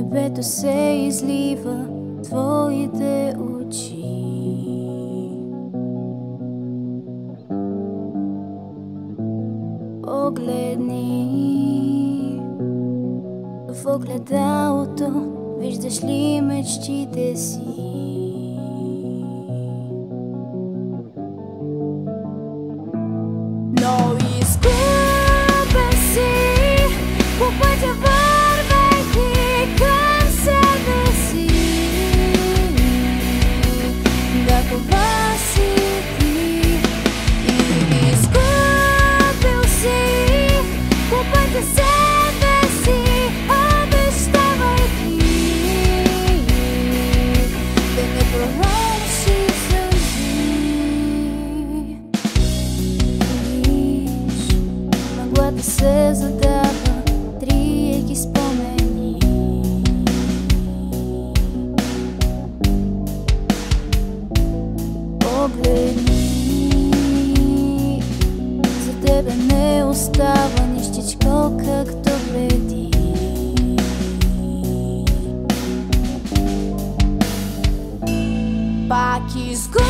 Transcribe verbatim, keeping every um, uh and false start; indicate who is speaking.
Speaker 1: небето се излива твоите очи. Погледни в огледалото, виждаш ли мечтите си? Но изгубен си по пътя, вървейки към себе си. Да, това си ти. И изгубил си по пътя себе си, обещавайки да не пророниш сълзи. Мъглата се задава, триейки спомени. Погледни, за тебе не остава нищичко, както преди. Пак изгубен